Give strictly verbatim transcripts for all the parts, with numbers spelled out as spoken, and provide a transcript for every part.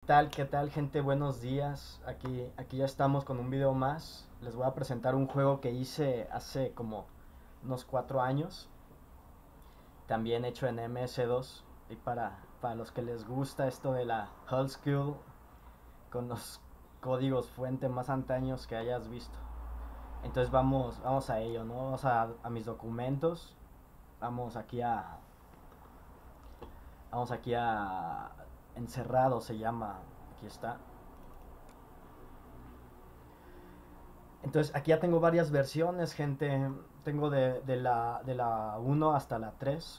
¿Qué tal? ¿Qué tal, gente? Buenos días. Aquí, aquí ya estamos con un video más. Les voy a presentar un juego que hice hace como unos cuatro años. También hecho en M S dos. Y para, para los que les gusta esto de la old school, con los códigos fuente más antaños que hayas visto. Entonces vamos, vamos a ello, ¿no? Vamos a, a mis documentos. Vamos aquí a. Vamos aquí a. Encerrado se llama. Aquí está. Entonces aquí ya tengo varias versiones, gente. Tengo de, de la, de la uno hasta la tres.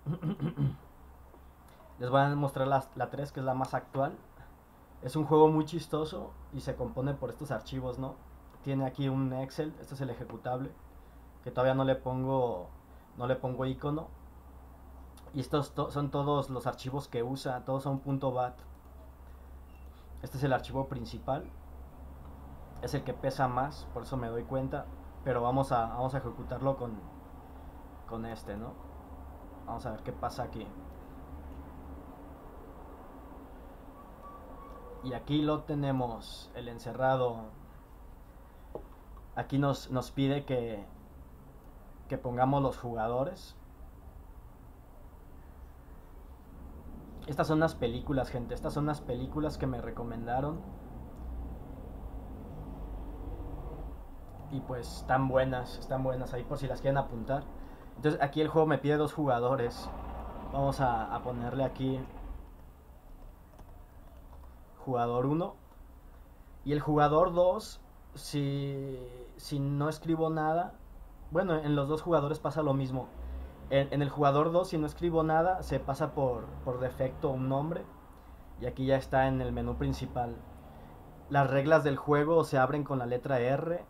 Les voy a mostrar la, la tres, que es la más actual. Es un juego muy chistoso y se compone por estos archivos, ¿no? Tiene aquí un Excel, este es el ejecutable, que todavía no le pongo, no le pongo icono. Y estos to son todos los archivos que usa, todos son .bat. Este es el archivo principal, es el que pesa más, por eso me doy cuenta. Pero vamos a, vamos a ejecutarlo con, con este, ¿no? Vamos a ver qué pasa aquí. Y aquí lo tenemos, el encerrado. Aquí nos, nos pide que, que pongamos los jugadores. Estas son las películas, gente. Estas son las películas que me recomendaron. Y pues están buenas, están buenas ahí por si las quieren apuntar. Entonces aquí el juego me pide dos jugadores. Vamos a, a ponerle aquí jugador uno. Y el jugador dos, si, si no escribo nada, bueno, en los dos jugadores pasa lo mismo. En, en el jugador dos, si no escribo nada, se pasa por, por defecto un nombre. Y aquí ya está en el menú principal. Las reglas del juego se abren con la letra R.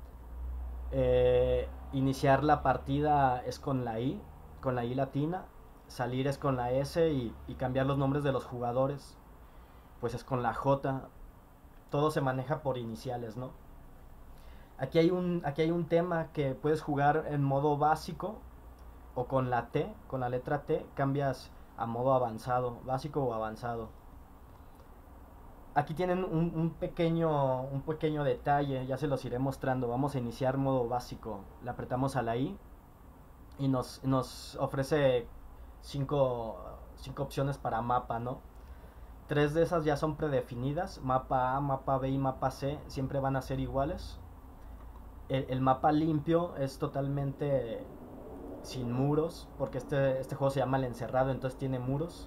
Eh, iniciar la partida es con la I, con la I latina. Salir es con la S y, y cambiar los nombres de los jugadores, pues es con la J. Todo se maneja por iniciales, ¿no? Aquí hay un, aquí hay un tema que puedes jugar en modo básico o con la T, con la letra T, cambias a modo avanzado, básico o avanzado. Aquí tienen un, un, pequeño, un pequeño detalle, ya se los iré mostrando. Vamos a iniciar modo básico, le apretamos a la I y nos, nos ofrece cinco, cinco opciones para mapa, ¿no? Tres de esas ya son predefinidas, mapa A, mapa B y mapa C siempre van a ser iguales. El, el mapa limpio es totalmente sin muros, porque este, este juego se llama El Encerrado, entonces tiene muros.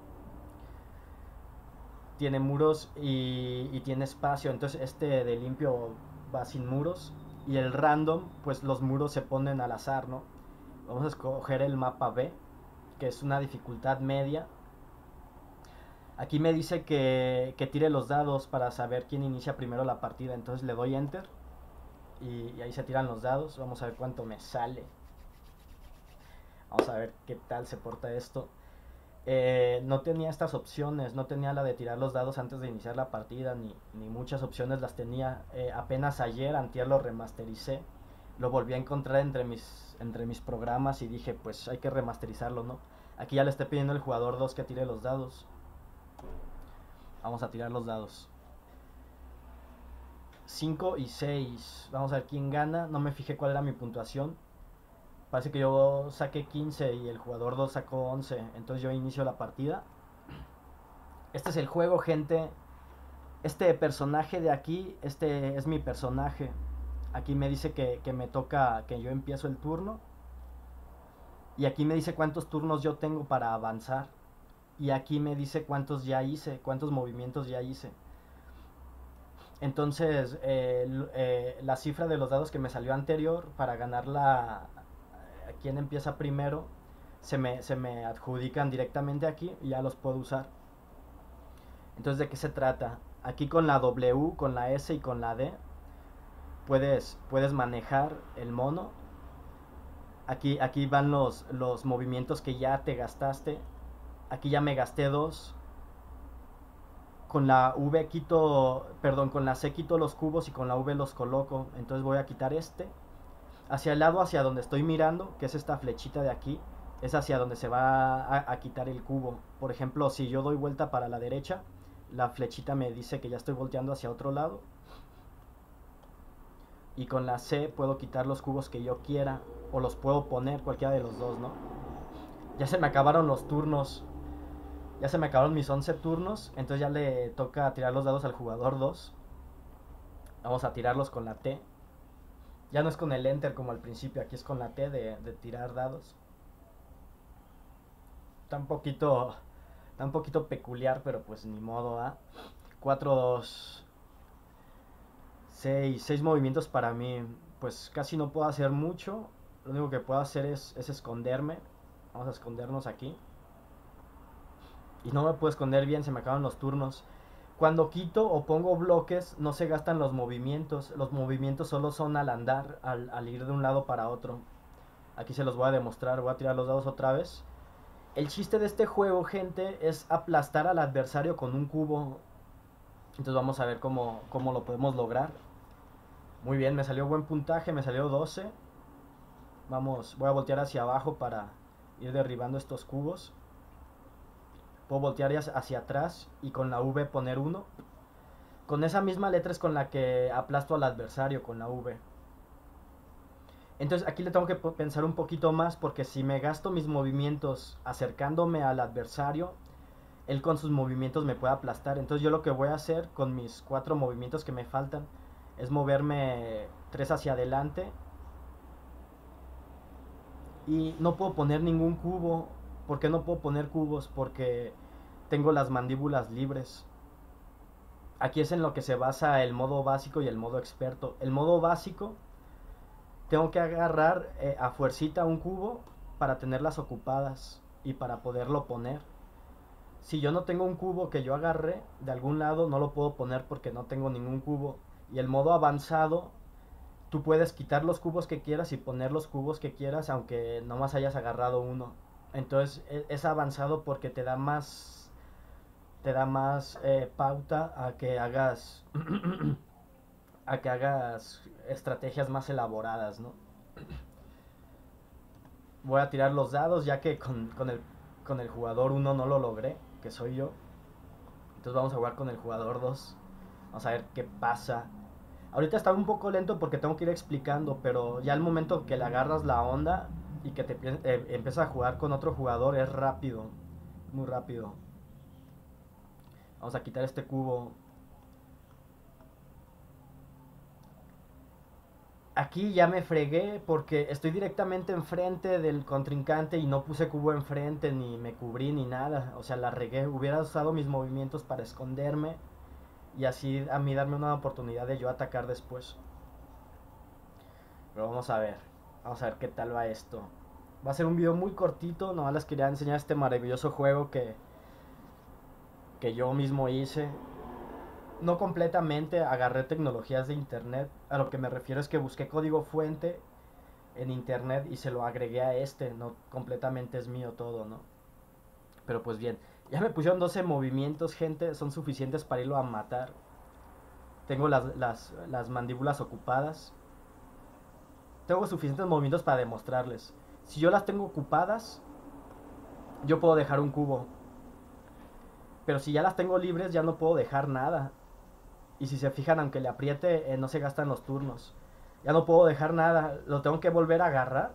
Tiene muros y, y tiene espacio, entonces este de limpio va sin muros. Y el random, pues los muros se ponen al azar, ¿no? Vamos a escoger el mapa B, que es una dificultad media. Aquí me dice que, que tire los dados para saber quién inicia primero la partida, entonces le doy enter y, y ahí se tiran los dados. Vamos a ver cuánto me sale. Vamos a ver qué tal se porta esto. Eh, no tenía estas opciones, no tenía la de tirar los dados antes de iniciar la partida, ni, ni muchas opciones las tenía. Eh, apenas ayer, antier lo remastericé, lo volví a encontrar entre mis, entre mis programas y dije, pues hay que remasterizarlo, ¿no? Aquí ya le estoy pidiendo al jugador dos que tire los dados. Vamos a tirar los dados. Cinco y seis. Vamos a ver quién gana. No me fijé cuál era mi puntuación. Parece que yo saqué quince y el jugador dos sacó once. Entonces yo inicio la partida. Este es el juego, gente. Este personaje de aquí, este es mi personaje. Aquí me dice que, que me toca, que yo empiezo el turno. Y aquí me dice cuántos turnos yo tengo para avanzar. Y aquí me dice cuántos ya hice, cuántos movimientos ya hice. Entonces, eh, eh, la cifra de los dados que me salió anterior para ganar la, quién empieza primero, se me, se me adjudican directamente aquí y ya los puedo usar. Entonces, ¿de qué se trata? Aquí con la W, con la S y con la D puedes, puedes manejar el mono. Aquí, aquí van los, los movimientos que ya te gastaste. Aquí ya me gasté dos. Con la V quito, perdón, con la C quito los cubos y con la V los coloco. Entonces voy a quitar este. Hacia el lado, hacia donde estoy mirando, que es esta flechita de aquí, es hacia donde se va a, a quitar el cubo. Por ejemplo, si yo doy vuelta para la derecha, la flechita me dice que ya estoy volteando hacia otro lado. Y con la C puedo quitar los cubos que yo quiera. O los puedo poner, cualquiera de los dos, ¿no? Ya se me acabaron los turnos. Ya se me acabaron mis once turnos. Entonces ya le toca tirar los dados al jugador dos. Vamos a tirarlos con la T. Ya no es con el Enter como al principio. Aquí es con la T de, de tirar dados. Está un poquito... Está un poquito peculiar, pero pues ni modo, ¿ah? cuatro, dos, seis. seis movimientos para mí. Pues casi no puedo hacer mucho. Lo único que puedo hacer es, es esconderme. Vamos a escondernos aquí. Y no me puedo esconder bien, se me acaban los turnos. Cuando quito o pongo bloques, no se gastan los movimientos. Los movimientos solo son al andar, al, al ir de un lado para otro. Aquí se los voy a demostrar, voy a tirar los dados otra vez. El chiste de este juego, gente, es aplastar al adversario con un cubo. Entonces vamos a ver cómo, cómo lo podemos lograr. Muy bien, me salió buen puntaje, me salió doce. Vamos, voy a voltear hacia abajo para ir derribando estos cubos. Puedo voltear hacia atrás y con la V poner uno. Con esa misma letra es con la que aplasto al adversario, con la V. Entonces aquí le tengo que pensar un poquito más, porque si me gasto mis movimientos acercándome al adversario, él con sus movimientos me puede aplastar. Entonces yo lo que voy a hacer con mis cuatro movimientos que me faltan es moverme tres hacia adelante. Y no puedo poner ningún cubo. ¿Por qué no puedo poner cubos? Porque tengo las mandíbulas libres. Aquí es en lo que se basa el modo básico y el modo experto. El modo básico, tengo que agarrar eh, a fuercita un cubo para tenerlas ocupadas y para poderlo poner. Si yo no tengo un cubo que yo agarré de algún lado, no lo puedo poner porque no tengo ningún cubo. Y el modo avanzado, tú puedes quitar los cubos que quieras y poner los cubos que quieras, aunque nomás hayas agarrado uno. Entonces es avanzado porque te da más te da más eh, pauta a que hagas a que hagas estrategias más elaboradas, ¿no? Voy a tirar los dados ya que con, con el con el jugador uno no lo logré, que soy yo. Entonces vamos a jugar con el jugador dos. Vamos a ver qué pasa. Ahorita está un poco lento porque tengo que ir explicando, pero ya al momento que le agarras la onda y que te eh, empiezas a jugar con otro jugador es rápido, muy rápido. Vamos a quitar este cubo. Aquí ya me fregué porque estoy directamente enfrente del contrincante y no puse cubo enfrente, ni me cubrí, ni nada. O sea, la regué. Hubiera usado mis movimientos para esconderme y así a mí darme una oportunidad de yo atacar después. Pero vamos a ver. Vamos a ver qué tal va esto. Va a ser un video muy cortito. Nomás les quería enseñar este maravilloso juego que, que yo mismo hice. No completamente, agarré tecnologías de internet. A lo que me refiero es que busqué código fuente en internet y se lo agregué a este. No completamente es mío todo, ¿no? Pero pues bien, ya me pusieron doce movimientos, gente. Son suficientes para irlo a matar. Tengo las, las, las mandíbulas ocupadas. Tengo suficientes movimientos para demostrarles. Si yo las tengo ocupadas, yo puedo dejar un cubo. Pero si ya las tengo libres, ya no puedo dejar nada. Y si se fijan, aunque le apriete, eh, no se gastan los turnos. Ya no puedo dejar nada. Lo tengo que volver a agarrar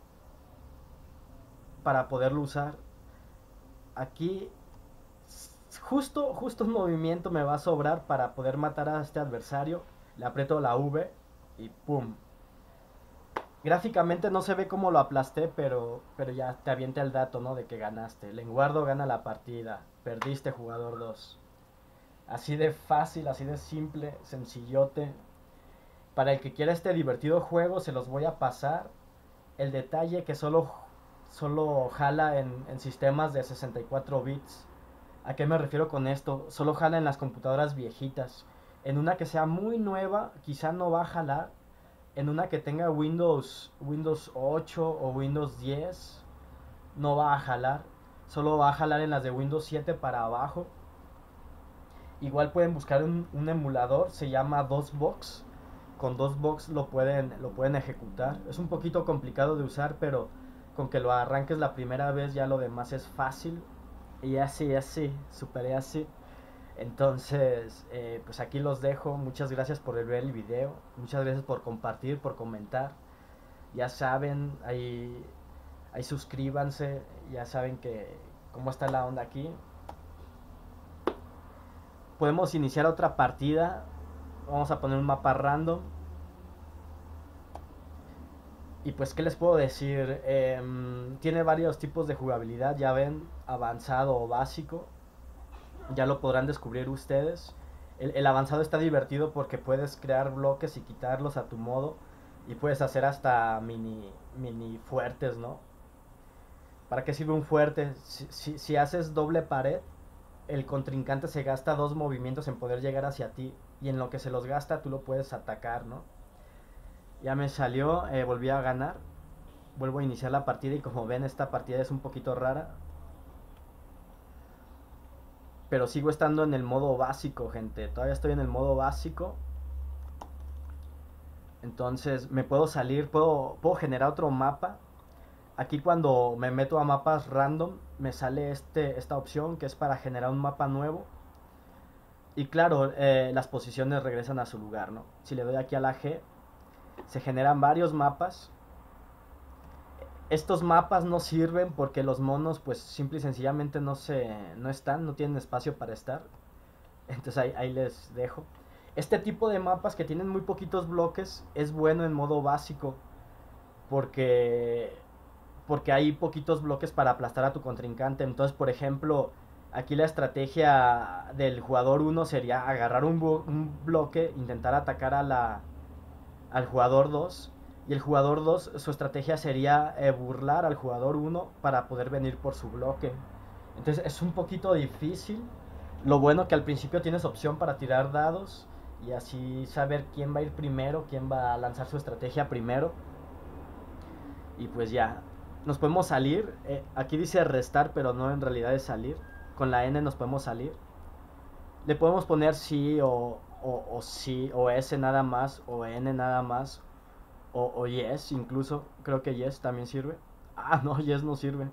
para poderlo usar. Aquí, justo, justo un movimiento me va a sobrar para poder matar a este adversario. Le aprieto la V y ¡pum! Gráficamente no se ve cómo lo aplasté, pero, pero ya te avienta el dato, ¿no? De que ganaste. Lenguardo gana la partida. Perdiste, jugador dos. Así de fácil, así de simple, sencillote. Para el que quiera este divertido juego, se los voy a pasar. El detalle que solo, solo jala en, en sistemas de sesenta y cuatro bits. ¿A qué me refiero con esto? Solo jala en las computadoras viejitas. En una que sea muy nueva, quizá no va a jalar. En una que tenga Windows, Windows ocho o Windows diez, no va a jalar. Solo va a jalar en las de Windows siete para abajo. Igual pueden buscar un, un emulador, se llama DOSBox. Con DOSBox lo pueden, lo pueden ejecutar. Es un poquito complicado de usar, pero con que lo arranques la primera vez ya lo demás es fácil. Y así, así, super así. Entonces, eh, pues aquí los dejo. Muchas gracias por ver el video. Muchas gracias por compartir, por comentar. Ya saben, ahí, ahí suscríbanse. Ya saben que cómo está la onda aquí. Podemos iniciar otra partida. Vamos a poner un mapa random. Y pues, ¿qué les puedo decir? Eh, tiene varios tipos de jugabilidad, ya ven, avanzado o básico. Ya lo podrán descubrir ustedes. El, el avanzado está divertido porque puedes crear bloques y quitarlos a tu modo. Y puedes hacer hasta mini, mini fuertes, ¿no? ¿Para qué sirve un fuerte? Si, si, si haces doble pared, el contrincante se gasta dos movimientos en poder llegar hacia ti. Y en lo que se los gasta, tú lo puedes atacar, ¿no? Ya me salió, eh, volví a ganar. Vuelvo a iniciar la partida y como ven esta partida es un poquito rara. Pero sigo estando en el modo básico, gente. Todavía estoy en el modo básico. Entonces me puedo salir, puedo, puedo generar otro mapa. Aquí cuando me meto a mapas random me sale este, esta opción que es para generar un mapa nuevo. Y claro, eh, las posiciones regresan a su lugar, ¿no? Si le doy aquí a la G, se generan varios mapas. Estos mapas no sirven porque los monos pues simple y sencillamente no se no están, no tienen espacio para estar. Entonces ahí, ahí les dejo. Este tipo de mapas que tienen muy poquitos bloques es bueno en modo básico porque porque hay poquitos bloques para aplastar a tu contrincante. Entonces, por ejemplo, aquí la estrategia del jugador uno sería agarrar un, un bloque, intentar atacar a la al jugador dos. Y el jugador dos, su estrategia sería eh, burlar al jugador uno para poder venir por su bloque. Entonces es un poquito difícil. Lo bueno que al principio tienes opción para tirar dados y así saber quién va a ir primero, quién va a lanzar su estrategia primero. Y pues ya, nos podemos salir. Eh, aquí dice restar, pero no en realidad es salir. Con la N nos podemos salir. Le podemos poner sí o, o, o sí o S nada más o N nada más o, o yes incluso. Creo que yes también sirve. Ah, no, yes no sirve.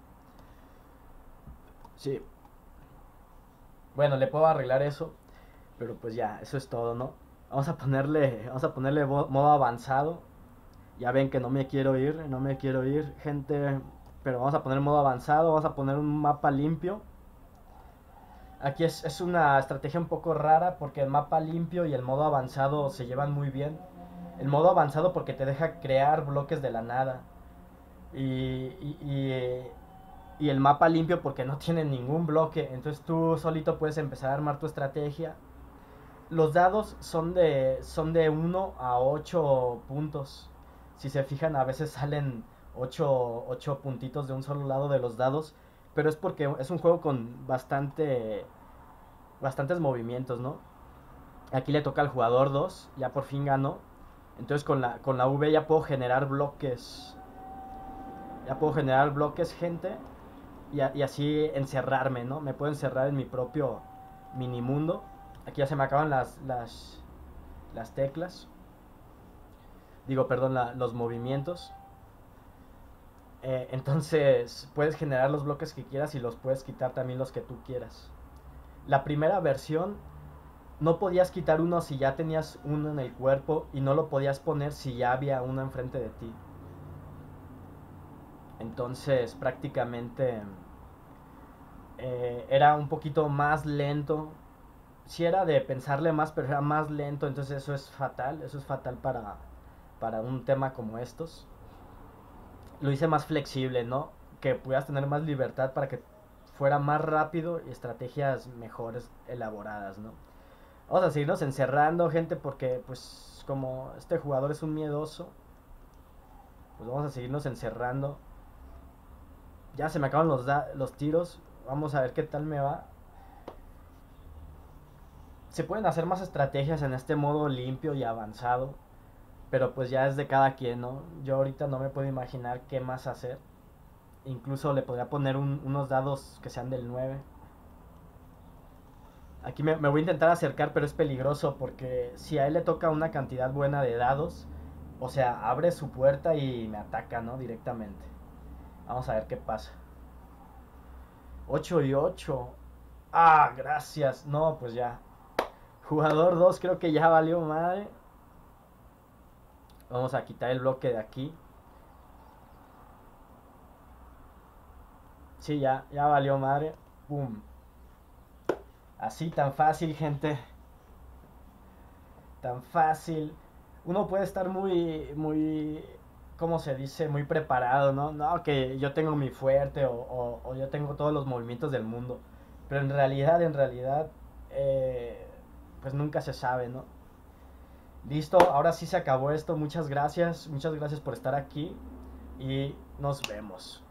Sí. Bueno, le puedo arreglar eso. Pero pues ya, eso es todo, ¿no? Vamos a ponerle, vamos a ponerle modo avanzado. Ya ven que no me quiero ir, no me quiero ir, gente. Pero vamos a poner modo avanzado, vamos a poner un mapa limpio. Aquí es, es una estrategia un poco rara porque el mapa limpio y el modo avanzado se llevan muy bien. El modo avanzado porque te deja crear bloques de la nada. Y, y, y, y el mapa limpio porque no tiene ningún bloque. Entonces tú solito puedes empezar a armar tu estrategia. Los dados son de son de uno a ocho puntos. Si se fijan, a veces salen ocho ocho puntitos de un solo lado de los dados, pero es porque es un juego con bastante bastantes movimientos, ¿no? Aquí le toca al jugador dos, ya por fin ganó. Entonces con la con la V ya puedo generar bloques. Ya puedo generar bloques, gente, y, a, y así encerrarme, ¿no? Me puedo encerrar en mi propio mini mundo. Aquí ya se me acaban las, las, las teclas. Digo, perdón, la, los movimientos. Eh, entonces puedes generar los bloques que quieras y los puedes quitar también los que tú quieras. La primera versión no podías quitar uno si ya tenías uno en el cuerpo y no lo podías poner si ya había uno enfrente de ti. Entonces prácticamente eh, era un poquito más lento. Sí era de pensarle más, pero era más lento, entonces eso es fatal, eso es fatal para, para un tema como estos. Lo hice más flexible, ¿no? Que pudieras tener más libertad para que fuera más rápido y estrategias mejores elaboradas, ¿no? Vamos a seguirnos encerrando, gente, porque pues como este jugador es un miedoso, pues vamos a seguirnos encerrando. Ya se me acaban los, los tiros, vamos a ver qué tal me va. Se pueden hacer más estrategias en este modo limpio y avanzado, pero pues ya es de cada quien, ¿no? Yo ahorita no me puedo imaginar qué más hacer. Incluso le podría poner un, unos dados que sean del nueve. Aquí me, me voy a intentar acercar, pero es peligroso porque si a él le toca una cantidad buena de dados, o sea, abre su puerta y me ataca, ¿no? Directamente. Vamos a ver qué pasa. ocho y ocho. Ah, gracias. No, pues ya. Jugador dos creo que ya valió madre. Vamos a quitar el bloque de aquí. Sí, ya, ya valió madre. Boom. Así tan fácil, gente. Tan fácil. Uno puede estar muy, muy, ¿cómo se dice? Muy preparado, ¿no? No, que yo tengo mi fuerte o, o, o yo tengo todos los movimientos del mundo. Pero en realidad, en realidad, eh, pues nunca se sabe, ¿no? Listo, ahora sí se acabó esto. Muchas gracias. Muchas gracias por estar aquí. Y nos vemos.